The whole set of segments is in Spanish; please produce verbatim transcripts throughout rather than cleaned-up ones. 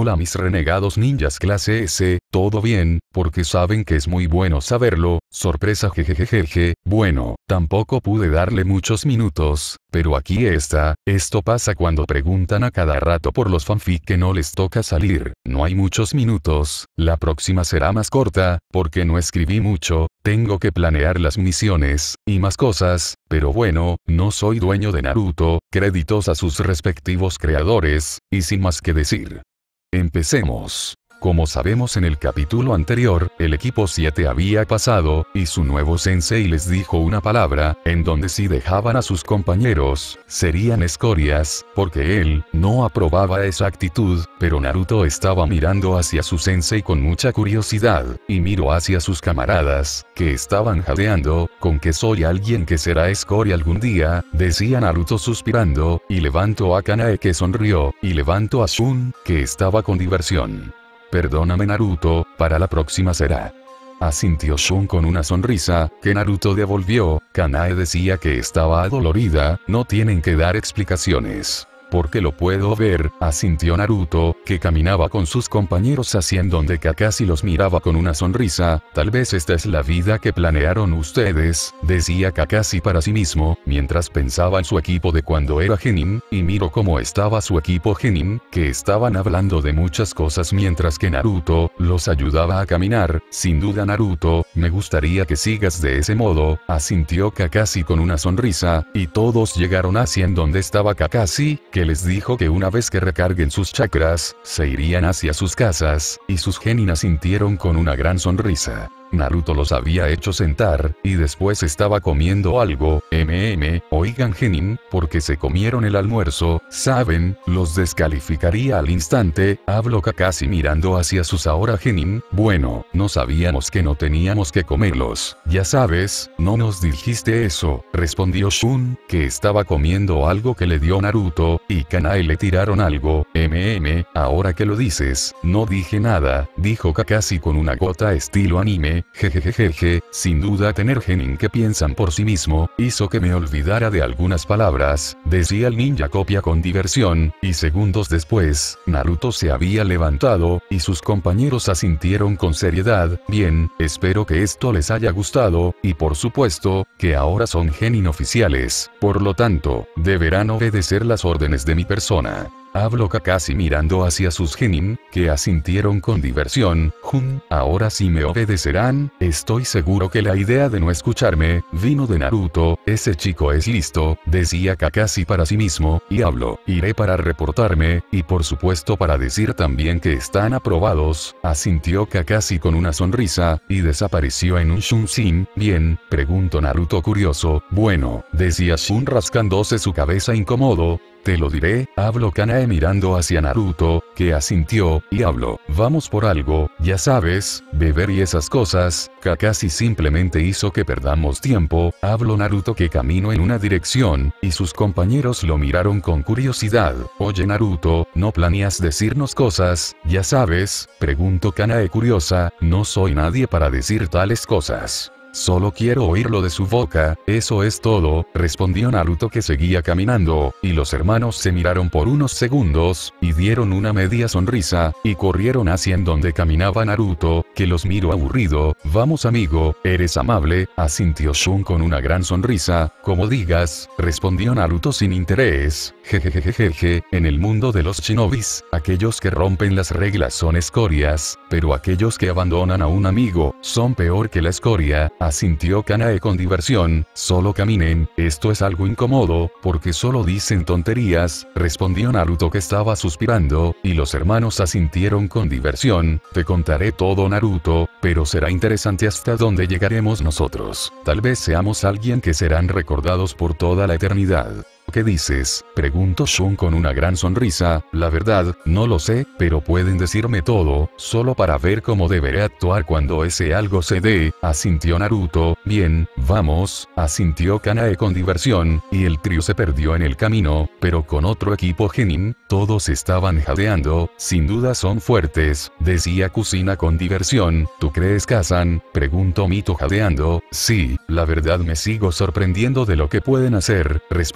Hola mis renegados ninjas clase S, ¿todo bien? Porque saben que es muy bueno saberlo, sorpresa jejejeje, bueno, tampoco pude darle muchos minutos, pero aquí está, esto pasa cuando preguntan a cada rato por los fanfic que no les toca salir, no hay muchos minutos, la próxima será más corta, porque no escribí mucho, tengo que planear las misiones, y más cosas, pero bueno, no soy dueño de Naruto, créditos a sus respectivos creadores, y sin más que decir. Empecemos. Como sabemos en el capítulo anterior, el equipo siete había pasado, y su nuevo sensei les dijo una palabra, en donde si dejaban a sus compañeros, serían escorias, porque él, no aprobaba esa actitud, pero Naruto estaba mirando hacia su sensei con mucha curiosidad, y miró hacia sus camaradas, que estaban jadeando, con que soy alguien que será escoria algún día, decía Naruto suspirando, y levantó a Kanae que sonrió, y levantó a Shun, que estaba con diversión. Perdóname Naruto, para la próxima será. Asintió Shun con una sonrisa, que Naruto devolvió. Kanae decía que estaba adolorida, no tienen que dar explicaciones. Porque lo puedo ver, asintió Naruto, que caminaba con sus compañeros hacia en donde Kakashi los miraba con una sonrisa. Tal vez esta es la vida que planearon ustedes, decía Kakashi para sí mismo, mientras pensaba en su equipo de cuando era Genin, y miró cómo estaba su equipo Genin, que estaban hablando de muchas cosas mientras que Naruto los ayudaba a caminar. Sin duda Naruto, me gustaría que sigas de ese modo, asintió Kakashi con una sonrisa, y todos llegaron hacia en donde estaba Kakashi, que les dijo que una vez que recarguen sus chakras, se irían hacia sus casas, y sus genin asintieron con una gran sonrisa. Naruto los había hecho sentar, y después estaba comiendo algo. mm, oigan genin, porque se comieron el almuerzo, ¿saben? Los descalificaría al instante, habló Kakashi mirando hacia sus ahora genin. Bueno, no sabíamos que no teníamos que comerlos, ya sabes, no nos dijiste eso, respondió Shun, que estaba comiendo algo que le dio Naruto, y Kanae le tiraron algo. mm, ahora que lo dices, no dije nada, dijo Kakashi con una gota estilo anime. Jejejeje, sin duda tener genin que piensan por sí mismo, hizo que me olvidara de algunas palabras, decía el ninja copia con diversión, y segundos después, Naruto se había levantado, y sus compañeros asintieron con seriedad. Bien, espero que esto les haya gustado, y por supuesto, que ahora son genin oficiales, por lo tanto, deberán obedecer las órdenes de mi persona. Habló Kakashi mirando hacia sus genin, que asintieron con diversión. Jun, ahora sí me obedecerán, estoy seguro que la idea de no escucharme, vino de Naruto, ese chico es listo, decía Kakashi para sí mismo, y habló, iré para reportarme, y por supuesto para decir también que están aprobados, asintió Kakashi con una sonrisa, y desapareció en un Shunshin. Bien, preguntó Naruto curioso. Bueno, decía Shun rascándose su cabeza incómodo. Te lo diré, habló Kanae mirando hacia Naruto, que asintió, y habló, vamos por algo, ya sabes, beber y esas cosas. Kakashi simplemente hizo que perdamos tiempo, habló Naruto que caminó en una dirección, y sus compañeros lo miraron con curiosidad. Oye Naruto, ¿no planeas decirnos cosas, ya sabes? Preguntó Kanae curiosa, no soy nadie para decir tales cosas. Solo quiero oírlo de su boca, eso es todo, respondió Naruto que seguía caminando, y los hermanos se miraron por unos segundos, y dieron una media sonrisa, y corrieron hacia en donde caminaba Naruto, que los miró aburrido. Vamos amigo, eres amable, asintió Shun con una gran sonrisa, como digas, respondió Naruto sin interés. Jejejejeje, en el mundo de los shinobis, aquellos que rompen las reglas son escorias, pero aquellos que abandonan a un amigo, son peor que la escoria. Asintió Kanae con diversión, solo caminen, esto es algo incómodo, porque solo dicen tonterías, respondió Naruto que estaba suspirando, y los hermanos asintieron con diversión. Te contaré todo Naruto, pero será interesante hasta dónde llegaremos nosotros, tal vez seamos alguien que serán recordados por toda la eternidad. ¿Qué dices? Preguntó Shun con una gran sonrisa. La verdad, no lo sé, pero pueden decirme todo, solo para ver cómo deberé actuar cuando ese algo se dé, asintió Naruto. Bien, vamos, asintió Kanae con diversión, y el trío se perdió en el camino, pero con otro equipo genin, todos estaban jadeando, sin duda son fuertes, decía Kusina con diversión. ¿Tú crees Kazan? Preguntó Mito jadeando. Sí, la verdad me sigo sorprendiendo de lo que pueden hacer, respondió la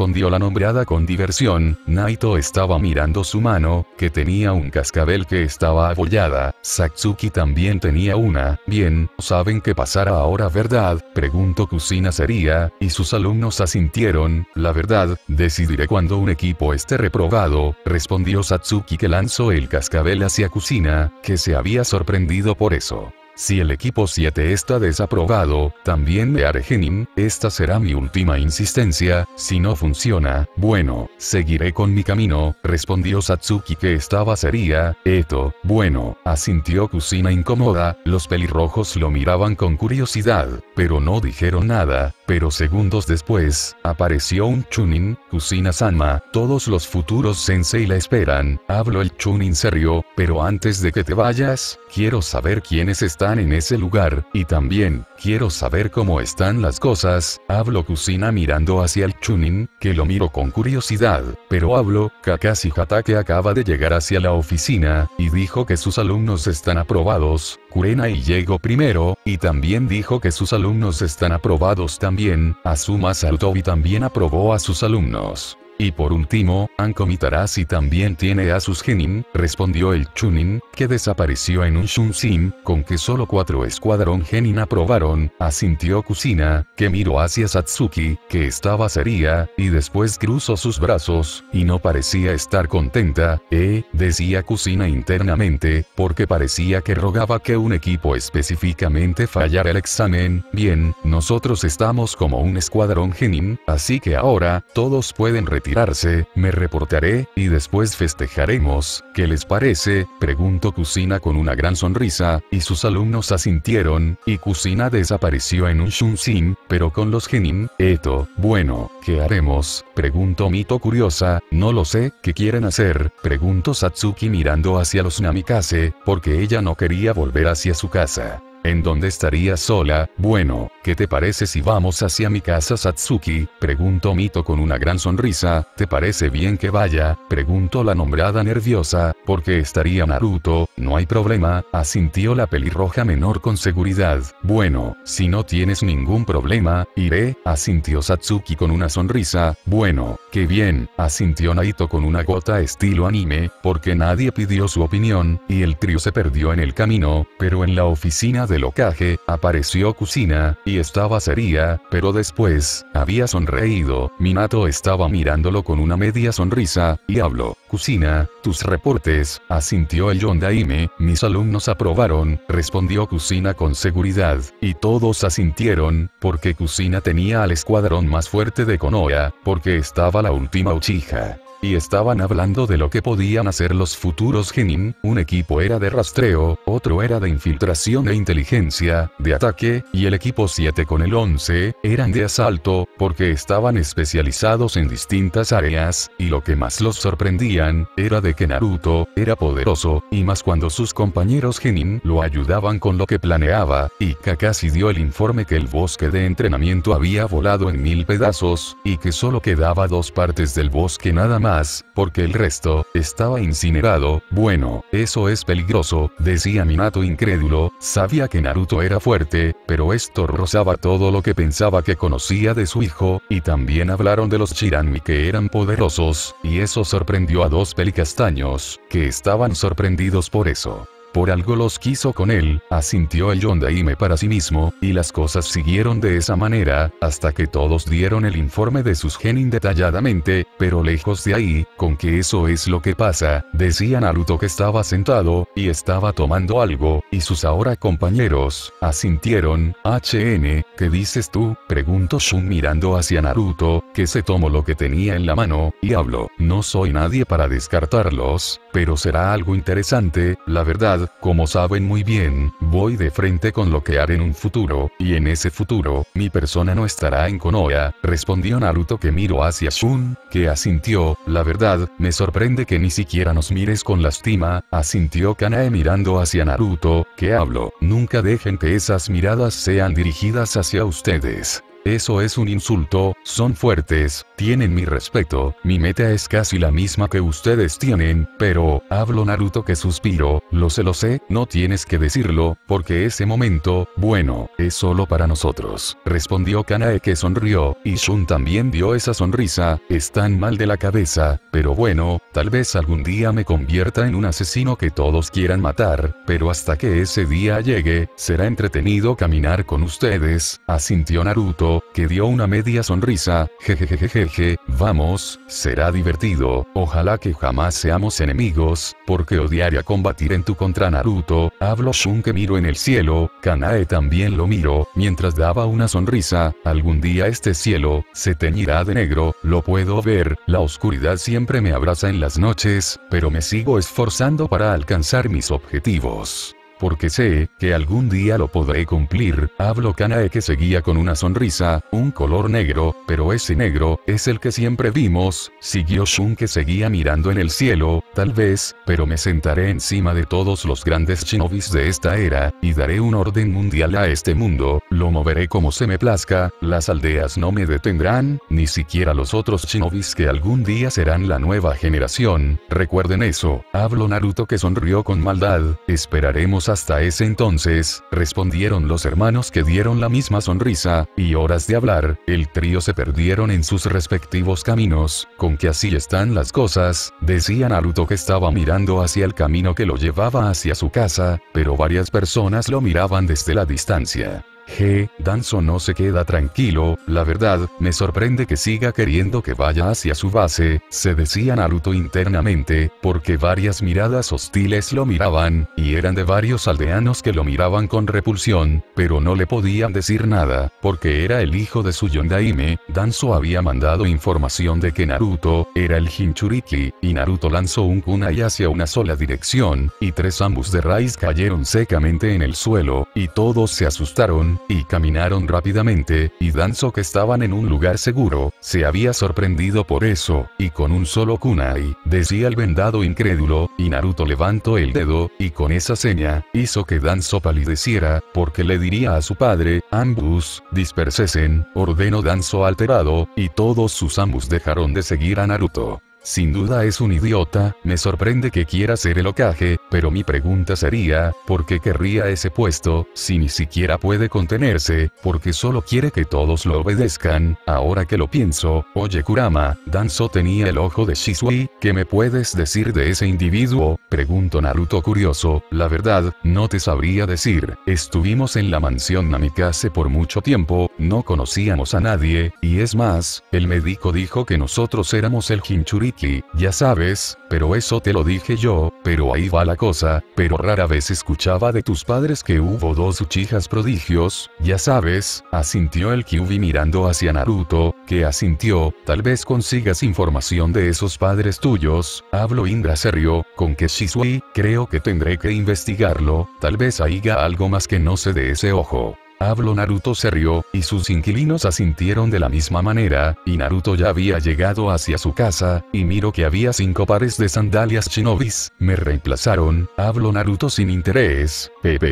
nombrada con diversión. Naito estaba mirando su mano, que tenía un cascabel que estaba abollada. Satsuki también tenía una. Bien, saben qué pasará ahora, ¿verdad? Preguntó Kusina seria, y sus alumnos asintieron. La verdad, decidiré cuando un equipo esté reprobado, respondió Satsuki, que lanzó el cascabel hacia Kusina, que se había sorprendido por eso. Si el equipo siete está desaprobado, también me haré genin. Esta será mi última insistencia. Si no funciona, bueno, seguiré con mi camino, respondió Satsuki, que estaba seria. Eto, bueno, asintió Kusina incómoda. Los pelirrojos lo miraban con curiosidad, pero no dijeron nada. Pero segundos después, apareció un Chunin. Kusina-sama, todos los futuros sensei la esperan. Habló el Chunin serio, pero antes de que te vayas, quiero saber quiénes están en ese lugar, y también, quiero saber cómo están las cosas. Habló Kusina mirando hacia el Chunin, que lo miró con curiosidad. Pero habló, Kakashi Hatake acaba de llegar hacia la oficina, y dijo que sus alumnos están aprobados. Kurenai llegó primero, y también dijo que sus alumnos están aprobados también. Azuma Sarutobi también aprobó a sus alumnos. Y por último, Anko Mitarashi también tiene a sus genin, respondió el Chunin, que desapareció en un Shunshin, con que solo cuatro escuadrón genin aprobaron. Asintió Kusina, que miró hacia Satsuki, que estaba seria, y después cruzó sus brazos, y no parecía estar contenta. Eh, decía Kusina internamente, porque parecía que rogaba que un equipo específicamente fallara el examen. Bien, nosotros estamos como un escuadrón genin, así que ahora, todos pueden retirarse. Me reportaré, y después festejaremos. ¿Qué les parece? Preguntó Kusina con una gran sonrisa, y sus alumnos asintieron, y Kusina desapareció en un Shunshin, pero con los genin. Eto, bueno, ¿qué haremos? Preguntó Mito curiosa. No lo sé, ¿qué quieren hacer? Preguntó Satsuki mirando hacia los Namikaze, porque ella no quería volver hacia su casa. ¿En dónde estaría sola? Bueno, ¿qué te parece si vamos hacia mi casa, Satsuki? Preguntó Mito con una gran sonrisa. ¿Te parece bien que vaya? Preguntó la nombrada nerviosa. ¿Porque estaría Naruto? No hay problema, asintió la pelirroja menor con seguridad. Bueno, si no tienes ningún problema, iré, asintió Satsuki con una sonrisa. Bueno, qué bien, asintió Naito con una gota estilo anime, porque nadie pidió su opinión, y el trío se perdió en el camino, pero en la oficina del Hokage, apareció Kusina, y estaba seria, pero después, había sonreído. Minato estaba mirándolo con una media sonrisa, y habló. Kusina, tus reportes, asintió el Yondaime. Mis alumnos aprobaron, respondió Kusina con seguridad, y todos asintieron, porque Kusina tenía al escuadrón más fuerte de Konoha, porque estaba la última Uchiha. Y estaban hablando de lo que podían hacer los futuros genin. Un equipo era de rastreo, otro era de infiltración e inteligencia, de ataque, y el equipo siete con el once, eran de asalto, porque estaban especializados en distintas áreas, y lo que más los sorprendían, era de que Naruto, era poderoso, y más cuando sus compañeros genin lo ayudaban con lo que planeaba, y Kakashi dio el informe que el bosque de entrenamiento había volado en mil pedazos, y que solo quedaba dos partes del bosque nada más. Más, porque el resto, estaba incinerado. Bueno, eso es peligroso, decía Minato incrédulo. Sabía que Naruto era fuerte, pero esto rozaba todo lo que pensaba que conocía de su hijo, y también hablaron de los Shiranmi que eran poderosos, y eso sorprendió a dos pelicastaños, que estaban sorprendidos por eso. Por algo los quiso con él, asintió el Yondaime para sí mismo, y las cosas siguieron de esa manera, hasta que todos dieron el informe de sus genin detalladamente, pero lejos de ahí, con que eso es lo que pasa, decía Naruto que estaba sentado, y estaba tomando algo, y sus ahora compañeros, asintieron. H N, ¿qué dices tú? Preguntó Shun mirando hacia Naruto, que se tomó lo que tenía en la mano, y habló. No soy nadie para descartarlos, pero será algo interesante, la verdad. Como saben muy bien, voy de frente con lo que haré en un futuro, y en ese futuro, mi persona no estará en Konoha, respondió Naruto que miró hacia Shun, que asintió. La verdad, me sorprende que ni siquiera nos mires con lástima, asintió Kanae mirando hacia Naruto, que habló. Nunca dejen que esas miradas sean dirigidas hacia ustedes. eso es un insulto, son fuertes, tienen mi respeto, mi meta es casi la misma que ustedes tienen, pero, hablo Naruto que suspiro, lo sé lo sé, no tienes que decirlo, porque ese momento, bueno, es solo para nosotros, respondió Kanae que sonrió, y Shun también dio esa sonrisa, están mal de la cabeza, pero bueno, tal vez algún día me convierta en un asesino que todos quieran matar, pero hasta que ese día llegue, será entretenido caminar con ustedes, asintió Naruto, que dio una media sonrisa, jejejejeje, vamos, será divertido, ojalá que jamás seamos enemigos, porque odiaría combatir en tu contra Naruto, hablo Shun que miro en el cielo, Kanae también lo miró, mientras daba una sonrisa, algún día este cielo, se teñirá de negro, lo puedo ver, la oscuridad siempre me abraza en las noches, pero me sigo esforzando para alcanzar mis objetivos. Porque sé, que algún día lo podré cumplir, hablo Kanae que seguía con una sonrisa, un color negro, pero ese negro, es el que siempre vimos, siguió Shun que seguía mirando en el cielo, tal vez, pero me sentaré encima de todos los grandes shinobis de esta era, y daré un orden mundial a este mundo, lo moveré como se me plazca, las aldeas no me detendrán, ni siquiera los otros shinobis que algún día serán la nueva generación, recuerden eso, hablo Naruto que sonrió con maldad, esperaremos hasta ese entonces, respondieron los hermanos que dieron la misma sonrisa, y horas de hablar, el trío se perdieron en sus respectivos caminos, con que así están las cosas, decía Naruto que estaba mirando hacia el camino que lo llevaba hacia su casa, pero varias personas lo miraban desde la distancia. G. Danzo no se queda tranquilo, la verdad, me sorprende que siga queriendo que vaya hacia su base, se decía Naruto internamente, porque varias miradas hostiles lo miraban, y eran de varios aldeanos que lo miraban con repulsión, pero no le podían decir nada, porque era el hijo de su Yondaime, Danzo había mandado información de que Naruto, era el Jinchuriki, y Naruto lanzó un kunai hacia una sola dirección, y tres ambos de raíz cayeron secamente en el suelo, y todos se asustaron, y caminaron rápidamente, y Danzo que estaban en un lugar seguro, se había sorprendido por eso, y con un solo kunai, decía el vendado incrédulo, y Naruto levantó el dedo, y con esa seña, hizo que Danzo palideciera, porque le diría a su padre, ambos, dispersesen, ordenó Danzo alterado, y todos sus ambos dejaron de seguir a Naruto. Sin duda es un idiota, me sorprende que quiera ser el Hokage, pero mi pregunta sería, ¿por qué querría ese puesto, si ni siquiera puede contenerse, porque solo quiere que todos lo obedezcan? Ahora que lo pienso, oye Kurama, Danzo tenía el ojo de Shisui, ¿qué me puedes decir de ese individuo? Preguntó Naruto curioso, la verdad, no te sabría decir, estuvimos en la mansión Namikaze por mucho tiempo, no conocíamos a nadie, y es más, el médico dijo que nosotros éramos el Jinchuriki, ya sabes, pero eso te lo dije yo, pero ahí va la cosa, pero rara vez escuchaba de tus padres que hubo dos Uchihas prodigios, ya sabes, asintió el Kyuubi mirando hacia Naruto, que asintió, tal vez consigas información de esos padres tuyos, hablo Indra se rió, con que Shisui, creo que tendré que investigarlo, tal vez haya algo más que no sé de ese ojo. Hablo Naruto se rió, y sus inquilinos asintieron de la misma manera, y Naruto ya había llegado hacia su casa, y miro que había cinco pares de sandalias shinobis, me reemplazaron, hablo Naruto sin interés,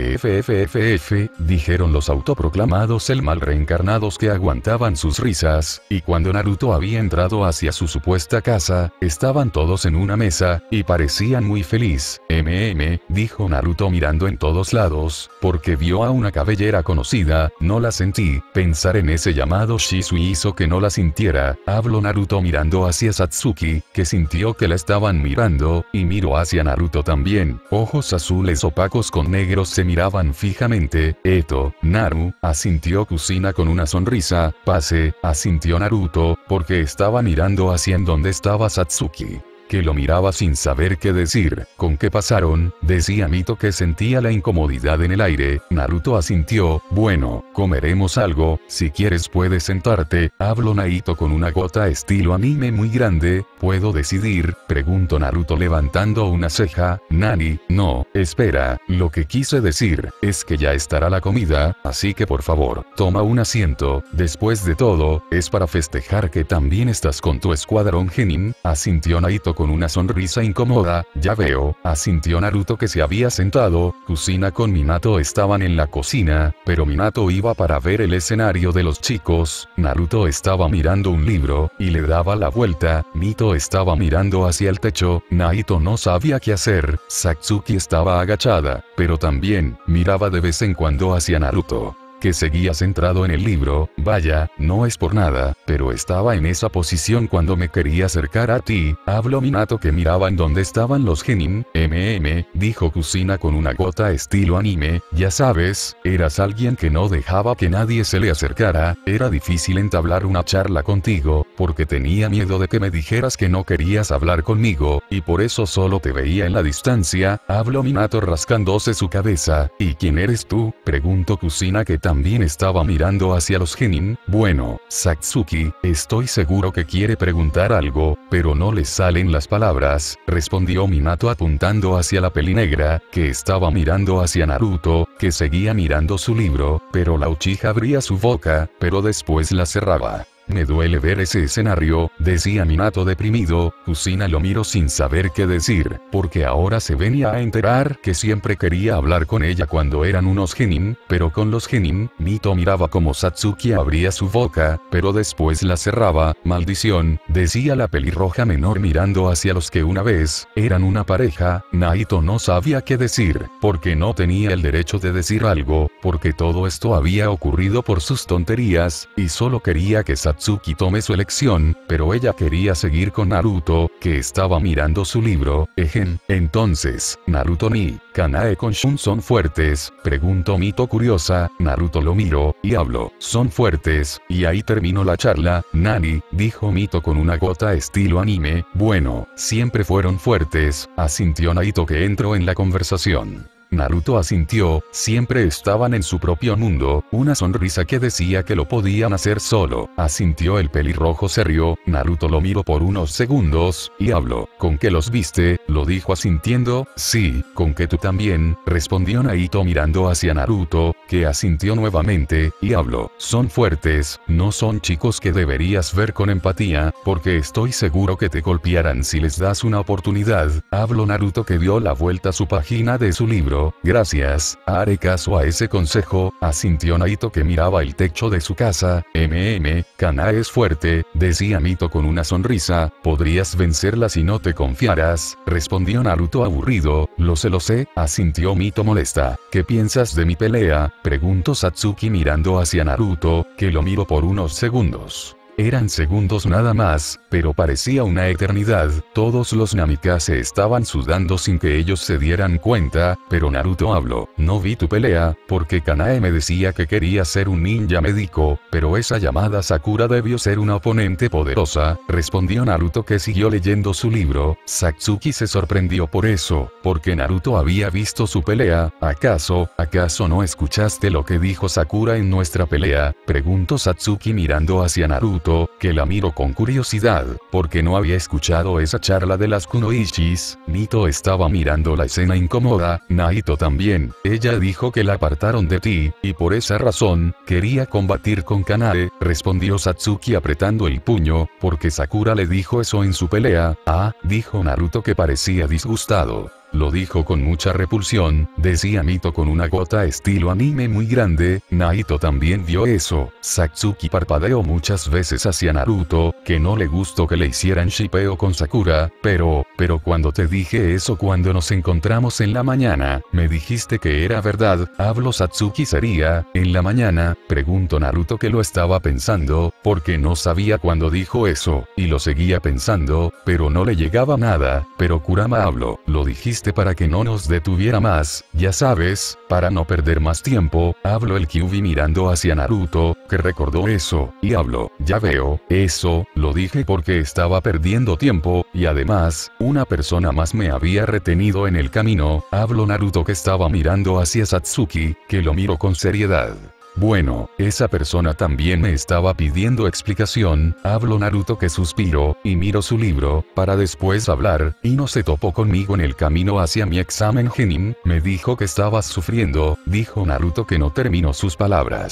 ppffff, dijeron los autoproclamados el mal reencarnados que aguantaban sus risas, y cuando Naruto había entrado hacia su supuesta casa, estaban todos en una mesa, y parecían muy feliz, mm, dijo Naruto mirando en todos lados, porque vio a una cabellera conocida, no la sentí, pensar en ese llamado Shisui hizo que no la sintiera, hablo Naruto mirando hacia Satsuki, que sintió que la estaban mirando, y miró hacia Naruto también, ojos azules opacos con negros se miraban fijamente, Eto, Naru, asintió Kusina con una sonrisa, pase, asintió Naruto, porque estaba mirando hacia en donde estaba Satsuki, que lo miraba sin saber qué decir, ¿con qué pasaron? Decía Mito que sentía la incomodidad en el aire, Naruto asintió, bueno, comeremos algo, si quieres puedes sentarte, hablo Naito con una gota estilo anime muy grande, ¿puedo decidir? Preguntó Naruto levantando una ceja, Nani, no, espera, lo que quise decir, es que ya estará la comida, así que por favor, toma un asiento, después de todo, es para festejar que también estás con tu escuadrón Genin, asintió Naito con una sonrisa incómoda. Ya veo, asintió Naruto, que se había sentado. Kusina con Minato estaban en la cocina, pero Minato iba para ver el escenario de los chicos. Naruto estaba mirando un libro, y le daba la vuelta. Mito estaba mirando hacia el techo. Naito no sabía qué hacer. Satsuki estaba agachada, pero también miraba de vez en cuando hacia Naruto, que seguía centrado en el libro. Vaya, no es por nada, pero estaba en esa posición cuando me quería acercar a ti. Habló Minato, que miraba en donde estaban los genin. Mm, dijo Kusina con una gota estilo anime. Ya sabes, eras alguien que no dejaba que nadie se le acercara. Era difícil entablar una charla contigo, porque tenía miedo de que me dijeras que no querías hablar conmigo, y por eso solo te veía en la distancia. Habló Minato rascándose su cabeza. ¿Y quién eres tú?, preguntó Kusina, que también estaba mirando hacia los genin. Bueno, Satsuki, estoy seguro que quiere preguntar algo, pero no le salen las palabras, respondió Minato apuntando hacia la pelinegra, que estaba mirando hacia Naruto, que seguía mirando su libro, pero la Uchiha abría su boca, pero después la cerraba. Me duele ver ese escenario, decía Minato deprimido. Kusina lo miró sin saber qué decir, porque ahora se venía a enterar que siempre quería hablar con ella cuando eran unos genin, pero con los genin. Mito miraba como Satsuki abría su boca, pero después la cerraba. Maldición, decía la pelirroja menor mirando hacia los que una vez eran una pareja. Naito no sabía qué decir, porque no tenía el derecho de decir algo, porque todo esto había ocurrido por sus tonterías, y solo quería que Satsuki Satsuki tome su elección, pero ella quería seguir con Naruto, que estaba mirando su libro. Ejen, entonces, Naruto ni Kanae con Shun son fuertes, preguntó Mito curiosa. Naruto lo miró, y habló, son fuertes, y ahí terminó la charla. Nani, dijo Mito con una gota estilo anime. Bueno, siempre fueron fuertes, asintió Naito, que entró en la conversación. Naruto asintió, siempre estaban en su propio mundo, una sonrisa que decía que lo podían hacer solo. Asintió el pelirrojo, se rió. Naruto lo miró por unos segundos, y habló, ¿con qué los viste?, lo dijo asintiendo. Sí, con que tú también, respondió Naito mirando hacia Naruto, que asintió nuevamente, y habló, son fuertes, no son chicos que deberías ver con empatía, porque estoy seguro que te golpearán si les das una oportunidad. Habló Naruto, que dio la vuelta a su página de su libro. Gracias, haré caso a ese consejo, asintió Naito, que miraba el techo de su casa. Mm, Kanae es fuerte, decía Mito con una sonrisa. Podrías vencerla si no te confiaras, respondió Naruto aburrido. Lo sé, lo sé, asintió Mito molesta. ¿Qué piensas de mi pelea?, preguntó Satsuki mirando hacia Naruto, que lo miró por unos segundos. Eran segundos nada más, pero parecía una eternidad. Todos los Namikaze estaban sudando sin que ellos se dieran cuenta, pero Naruto habló, no vi tu pelea, porque Kanae me decía que quería ser un ninja médico, pero esa llamada Sakura debió ser una oponente poderosa, respondió Naruto, que siguió leyendo su libro. Satsuki se sorprendió por eso, porque Naruto había visto su pelea. ¿Acaso, acaso no escuchaste lo que dijo Sakura en nuestra pelea?, preguntó Satsuki mirando hacia Naruto, que la miró con curiosidad, porque no había escuchado esa charla de las kunoichis. Mito estaba mirando la escena incómoda. Naito también, ella dijo que la apartaron de ti, y por esa razón, quería combatir con Kanae, respondió Satsuki apretando el puño, porque Sakura le dijo eso en su pelea. Ah, dijo Naruto, que parecía disgustado. Lo dijo con mucha repulsión, decía Mito con una gota estilo anime muy grande. Naito también vio eso. Satsuki parpadeó muchas veces hacia Naruto, que no le gustó que le hicieran shippeo con Sakura, pero, pero cuando te dije eso cuando nos encontramos en la mañana, me dijiste que era verdad. Habló Satsuki sería, ¿en la mañana?, preguntó Naruto, que lo estaba pensando, porque no sabía cuándo dijo eso, y lo seguía pensando, pero no le llegaba nada. Pero Kurama habló, lo dijiste para que no nos detuviera más, ya sabes, para no perder más tiempo. Habló el Kyuubi mirando hacia Naruto, que recordó eso, y habló, ya veo, eso, lo dije porque estaba perdiendo tiempo, y además, una persona más me había retenido en el camino. Habló Naruto, que estaba mirando hacia Satsuki, que lo miró con seriedad. Bueno, esa persona también me estaba pidiendo explicación. Habló Naruto, que suspiró, y miró su libro, para después hablar, y no se topó conmigo en el camino hacia mi examen genin. Me dijo que estabas sufriendo, dijo Naruto, que no terminó sus palabras.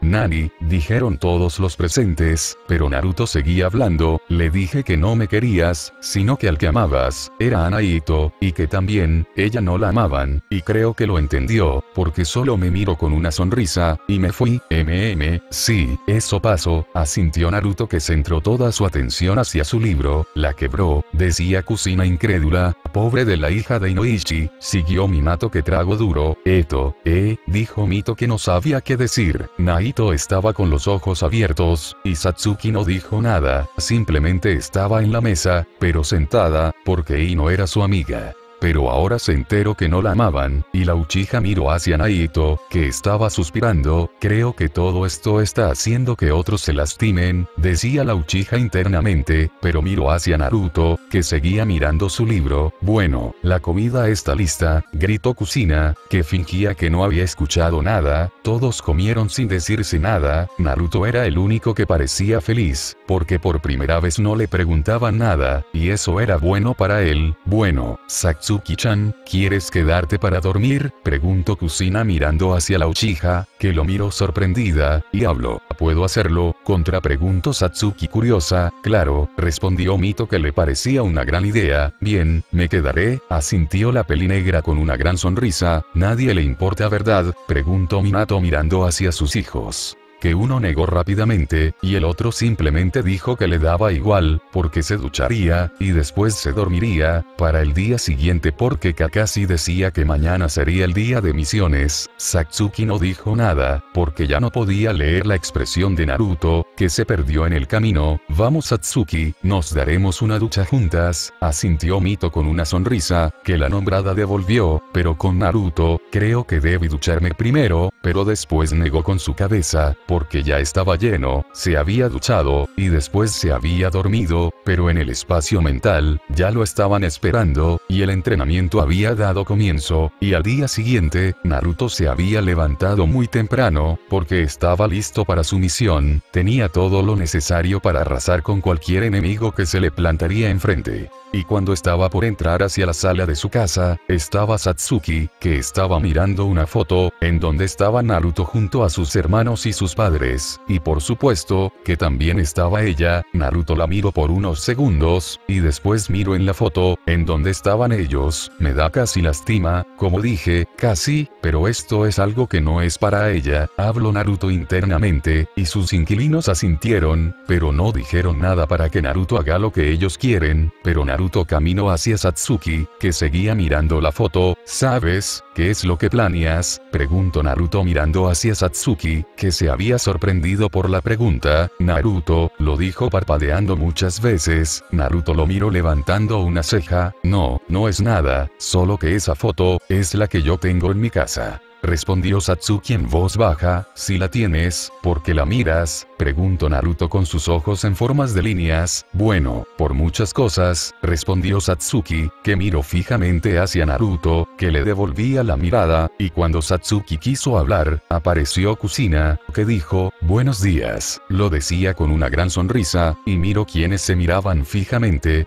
Nani, dijeron todos los presentes, pero Naruto seguía hablando. Le dije que no me querías, sino que al que amabas, era a Naito, y que también, ella no la amaban, y creo que lo entendió, porque solo me miró con una sonrisa, y me fui. mm, sí, eso pasó, asintió Naruto, que centró toda su atención hacia su libro. La quebró, decía Kusina incrédula, pobre de la hija de Inoichi. Siguió Minato, que trago duro. Eto, eh, dijo Mito, que no sabía qué decir. Naito estaba con los ojos abiertos, y Satsuki no dijo nada, simplemente estaba en la mesa, pero sentada, porque Ino era su amiga. Pero ahora se enteró que no la amaban, y la Uchiha miró hacia Naito, que estaba suspirando. Creo que todo esto está haciendo que otros se lastimen, decía la Uchiha internamente, pero miró hacia Naruto, que seguía mirando su libro. Bueno, la comida está lista, gritó Kusina, que fingía que no había escuchado nada. Todos comieron sin decirse nada. Naruto era el único que parecía feliz, porque por primera vez no le preguntaban nada, y eso era bueno para él. Bueno, Satsuki-chan, ¿quieres quedarte para dormir?, preguntó Kusina mirando hacia la Uchiha, que lo miró sorprendida, y habló. ¿Puedo hacerlo?, contrapreguntó Satsuki curiosa. Claro, respondió Mito, que le parecía una gran idea. Bien, me quedaré, asintió la pelinegra con una gran sonrisa. ¿Nadie le importa, verdad?, preguntó Minato mirando hacia sus hijos. Que uno negó rápidamente, y el otro simplemente dijo que le daba igual, porque se ducharía, y después se dormiría, para el día siguiente, porque Kakashi decía que mañana sería el día de misiones. Satsuki no dijo nada, porque ya no podía leer la expresión de Naruto, que se perdió en el camino. Vamos Satsuki, nos daremos una ducha juntas, asintió Mito con una sonrisa, que la nombrada devolvió, pero con Naruto, creo que debí ducharme primero, pero después negó con su cabeza, porque ya estaba lleno, se había duchado, y después se había dormido, pero en el espacio mental, ya lo estaban esperando, y el entrenamiento había dado comienzo, y al día siguiente, Naruto se había levantado muy temprano, porque estaba listo para su misión, tenía todo lo necesario para arrasar con cualquier enemigo que se le plantaría enfrente. Y cuando estaba por entrar hacia la sala de su casa, estaba Satsuki, que estaba mirando una foto, en donde estaba Naruto junto a sus hermanos y sus padres, y por supuesto, que también estaba ella. Naruto la miró por unos segundos, y después miró en la foto, en donde estaban ellos. Me da casi lástima, como dije, casi, pero esto es algo que no es para ella, habló Naruto internamente, y sus inquilinos asintieron, pero no dijeron nada para que Naruto haga lo que ellos quieren, pero Naruto Naruto caminó hacia Satsuki, que seguía mirando la foto. ¿Sabes qué es lo que planeas?, preguntó Naruto mirando hacia Satsuki, que se había sorprendido por la pregunta. Naruto, lo dijo parpadeando muchas veces. Naruto lo miró levantando una ceja. No, no es nada, solo que esa foto, es la que yo tengo en mi casa. Respondió Satsuki en voz baja. Si la tienes, ¿por qué la miras?, preguntó Naruto con sus ojos en formas de líneas. Bueno, por muchas cosas, respondió Satsuki, que miró fijamente hacia Naruto, que le devolvía la mirada, y cuando Satsuki quiso hablar, apareció Kusina, que dijo, buenos días, lo decía con una gran sonrisa, y miró quienes se miraban fijamente.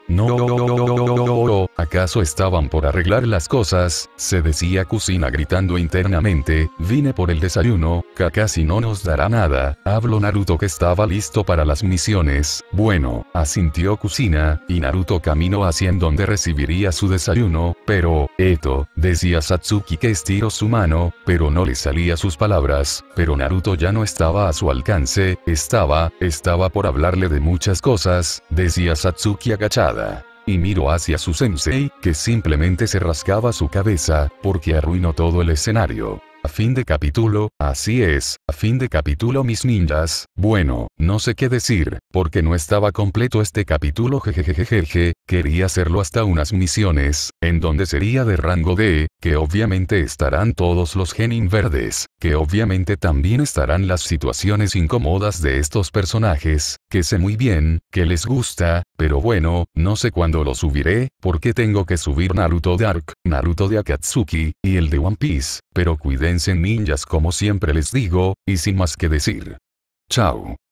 No, ¿acaso estaban por arreglar las cosas?, se decía Kusina gritando internamente. Vine por el desayuno, Kakashi no nos dará nada, habló Naruto, que estaba listo para las misiones. Bueno, asintió Kusina, y Naruto caminó hacia en donde recibiría su desayuno. Pero, Eto, decía Satsuki, que estiró su mano, pero no le salía sus palabras, pero Naruto ya no estaba a su alcance, estaba, estaba por hablarle de muchas cosas, decía Satsuki agachada. Y miró hacia su sensei, que simplemente se rascaba su cabeza, porque arruinó todo el escenario. A fin de capítulo, así es, a fin de capítulo mis ninjas. Bueno, no sé qué decir, porque no estaba completo este capítulo, jejejejeje, quería hacerlo hasta unas misiones, en donde sería de rango D, que obviamente estarán todos los genin verdes, que obviamente también estarán las situaciones incómodas de estos personajes, que sé muy bien, que les gusta, pero bueno, no sé cuándo lo subiré, porque tengo que subir Naruto Dark, Naruto de Akatsuki, y el de One Piece, pero cuídense ninjas como siempre les digo, y sin más que decir. Chao.